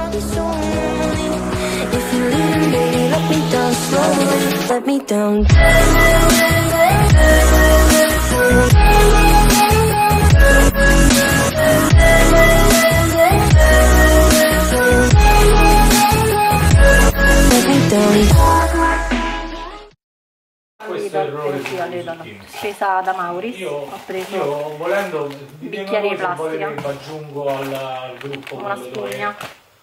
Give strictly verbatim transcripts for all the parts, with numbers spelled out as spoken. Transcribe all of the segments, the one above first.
If you're leaving, baby, let me down slowly. Let me down. Let me down. Scesa da Mauris, io, ho preso io volendo bicchieri di plastica, mi aggiungo al, al gruppo una spugna,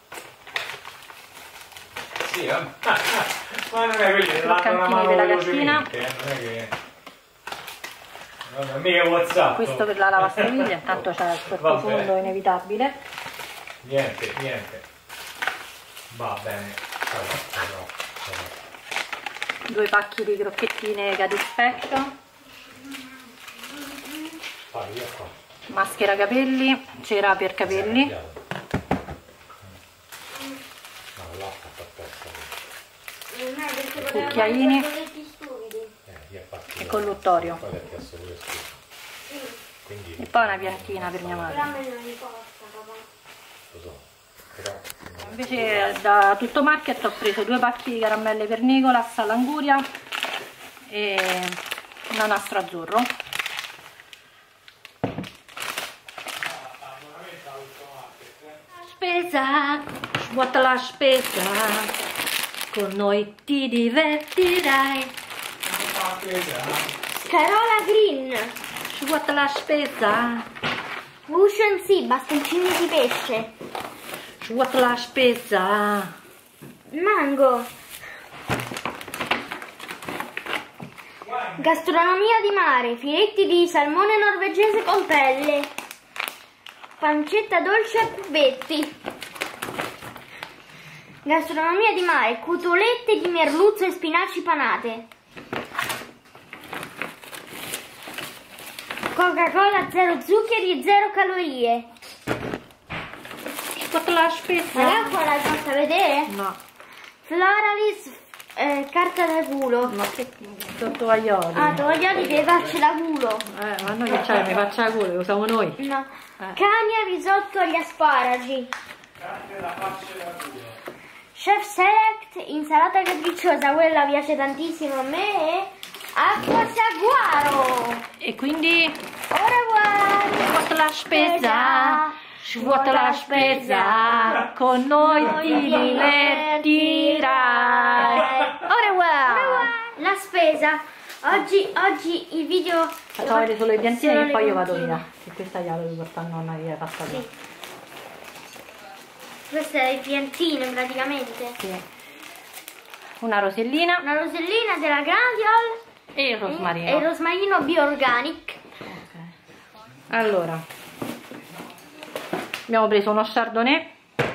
sì, eh. Ma non è quelli croccantini della gattina, eh, non è che non è mica WhatsApp. questo per la lavastoviglie, intanto c'è il sottofondo inevitabile, niente, niente, va bene, ciao, ciao, ciao. Due pacchi di crocchettine Gadispect, maschera capelli, cera per capelli, cucchiaini e colluttorio, e poi una piantina per mia madre. Invece da Tutto Market ho preso due pacchi di caramelle per Nicolas all'anguria e una nastro azzurro. Spesa, svuota la spesa, con noi ti divertirai. Carola Green, Svuota la spesa, Ocean Sea, bastoncini di pesce, svuota la spesa. Mango, gastronomia di mare, filetti di salmone norvegese con pelle, pancetta dolce a cubetti, gastronomia di mare, cotolette di merluzzo e spinaci panate, Coca-Cola zero zuccheri e zero calorie. Svuota la spesa. Ma l'acqua l'hai fatta vedere? No. Floralis, eh, carta da culo. Ma che tovaglioli? Ah, tovaglioli deve farci da culo. Eh, ma noi che c'è? Mi faccia la culo, lo usiamo noi. No. Eh. Cania risotto agli asparagi. Carte da faccia da culo. Chef Select, insalata capricciosa, quella piace tantissimo a me. Acqua saguaro. E quindi Au revoir. svuota la spesa, svuota la spesa, con noi ti divertirai. Au revoir. La spesa. Oggi, oggi il video... Facciamo vedere solo le piantine Solo e poi le io vado piantine. via. Che questa gliela devo portare a nonna che è fatta via. Sì. Queste è le piantine praticamente. Sì. Una rosellina Una rosellina della Grandiol e il rosmarino. e il rosmarino Bioorganic. Okay. Allora, abbiamo preso uno chardonnay,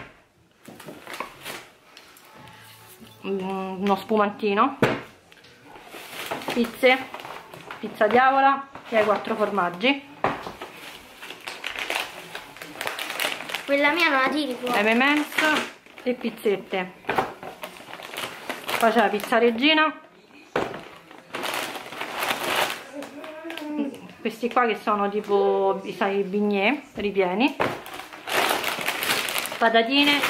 uno spumantino, pizze, pizza diavola e ai quattro formaggi, Quella mia non la tiri fuori. M and M's e pizzette. Poi c'è la pizza regina, questi qua che sono tipo i sai, bignè ripieni, patatine,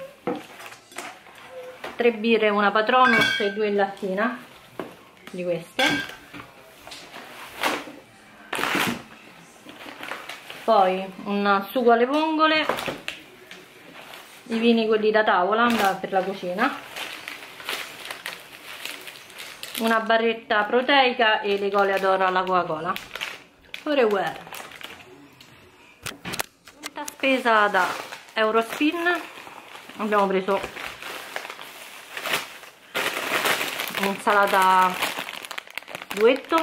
tre birre, una Patronus e due in lattina di queste, poi un sugo alle vongole, i vini quelli da tavola per la cucina, una barretta proteica e le cole d'oro alla Coca-Cola. Ora guarda, tutta spesa da Eurospin. Abbiamo preso un'insalata duetto,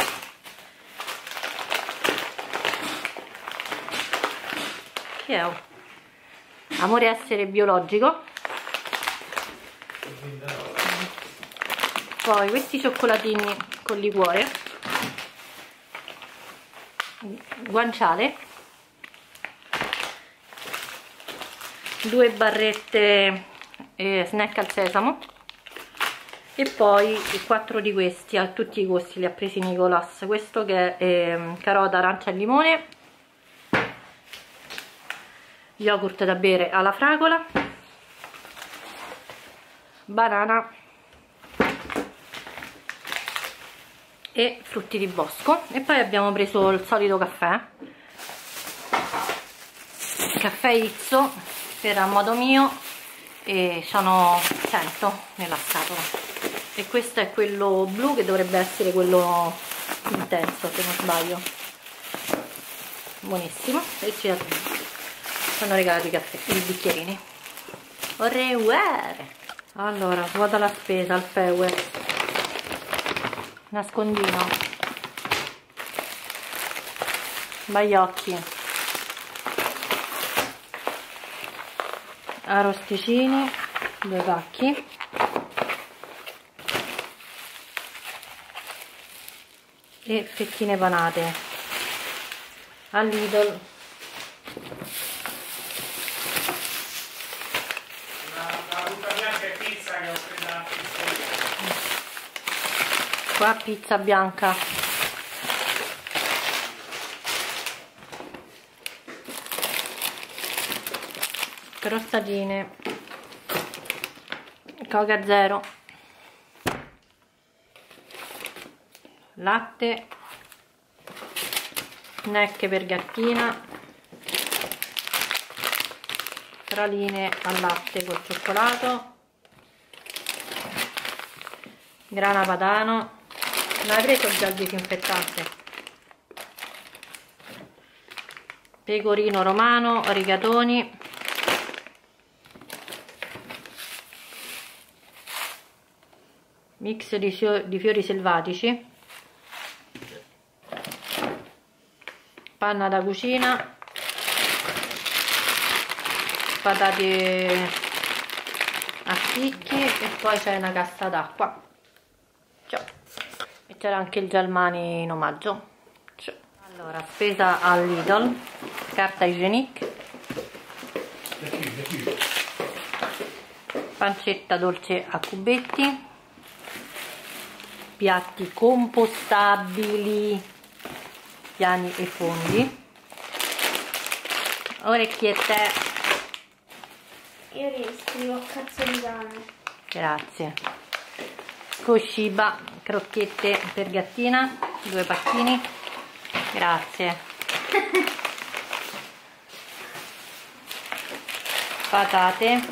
che è amore essere biologico, poi questi cioccolatini con liquore, guanciale, due barrette eh, snack al sesamo e poi quattro di questi a tutti i costi li ha presi Nicolas. Questo che è eh, carota, arancia e limone, yogurt da bere alla fragola, banana e frutti di bosco. E poi abbiamo preso il solito caffè, caffè Izzo per a modo mio, e sono cento nella scatola, e questo è quello blu che dovrebbe essere quello intenso se non sbaglio. Buonissimo, e ci hanno regalato i, caffè, i bicchierini. Au revoir. Allora, svuota la spesa al Feuer, nascondino, baiocchi, arrosticini, due pacchi, e fettine panate al Lidl. Qua pizza bianca, crostatine, Coca zero, latte, snack per gattina, praline al latte col cioccolato, grana padano. Non hai preso già il disinfettante? Pecorino romano, rigatoni, mix di, di fiori selvatici, panna da cucina, patate a chicchi, e poi c'è una cassa d'acqua. E c'era anche il gel mani in omaggio. Allora, spesa al Lidl, carta igienique, pancetta dolce a cubetti, piatti compostabili, piani e fondi, orecchiette. Io riscrivo a cazzo di cane. Grazie. Cosciba, crocchette per gattina, due pacchini. Grazie. Patate.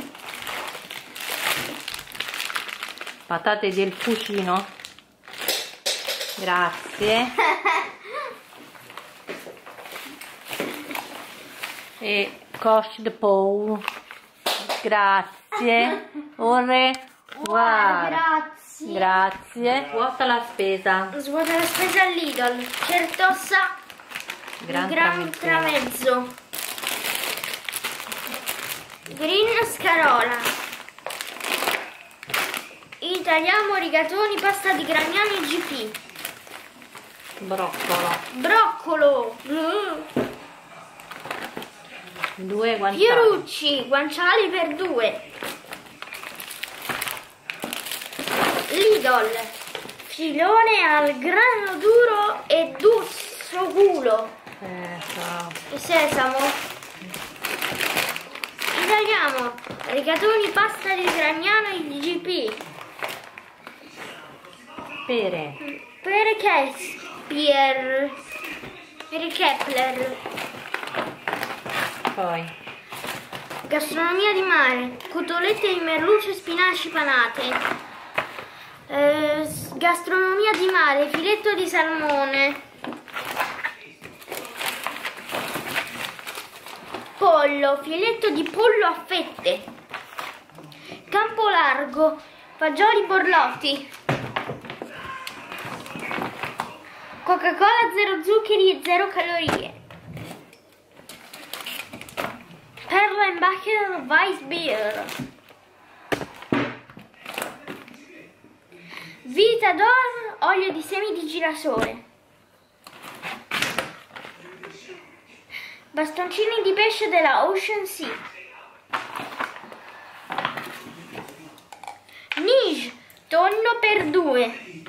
Patate del fucino. Grazie. E coche de pou. Grazie. Ore. Wow, grazie. Grazie. Vuota la spesa. Svuota la spesa al Lidl. Certosa. Gran, gran tramezzo. Green scarola. Italiamo rigatoni, pasta di Gragnani G P. Broccolo. Broccolo. Mm. Due guanciali. Fiorucci, guanciali per due. Lidl, filone al grano duro e dusso culo. Sesamo. E sesamo. Italiamo, rigatoni, pasta di Gragnano e G P. Pere. Per Kepler. Per Kepler. Poi Gastronomia di mare, cotolette di merluccio e spinaci panate. Eh, gastronomia di mare, filetto di salmone, pollo, filetto di pollo a fette, campo largo, fagioli borlotti, Coca-Cola zero zuccheri e zero calorie, Perla in bucket Weissbier, Vitador, olio di semi di girasole, bastoncini di pesce della Ocean Sea, Nige, tonno per due,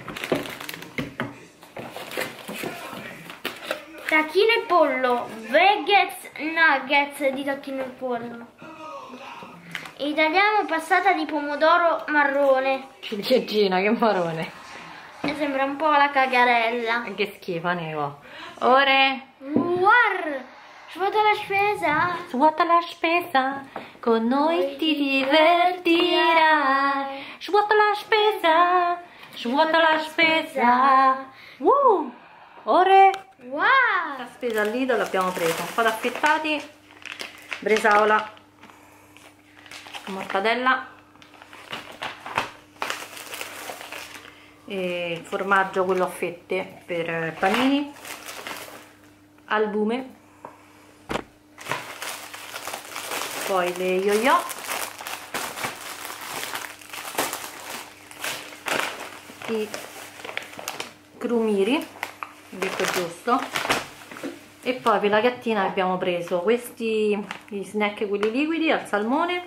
tacchino e pollo, Vegas Nuggets di tacchino e pollo, E tagliamo passata di pomodoro marrone. Ciliegina, che marrone. Mi sembra un po' la cagarella. Che schifo, Nico. Ora Guarda, svuota la spesa. svuota la spesa, con noi ti divertirai. Svuota la spesa, svuota la spesa. Uh, ora Wow. la spesa al Lidl l'abbiamo presa, un po' d'affettati, bresaola, mortadella, e il formaggio quello a fette per panini, albume, poi le yo-yo, i crumiri, detto giusto, e poi per la gattina abbiamo preso questi, gli snack quelli liquidi al salmone,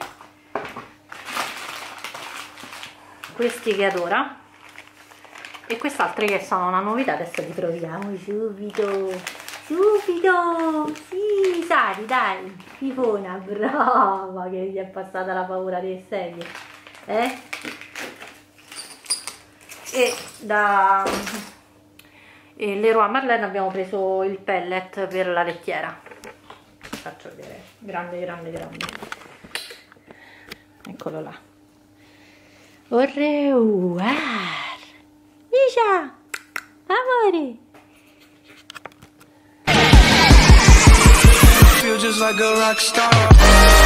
questi che adora, e quest'altre che sono una novità. Adesso li proviamo subito, subito, sì, Sari, dai, fifona, brava, che gli è passata la paura delle sedie, eh? E da e Leroy Merlin abbiamo preso il pellet per la lettiera. Faccio vedere, grande, grande, grande, eccolo là. Orreuar, Misha, amore. Feel just like a rock star.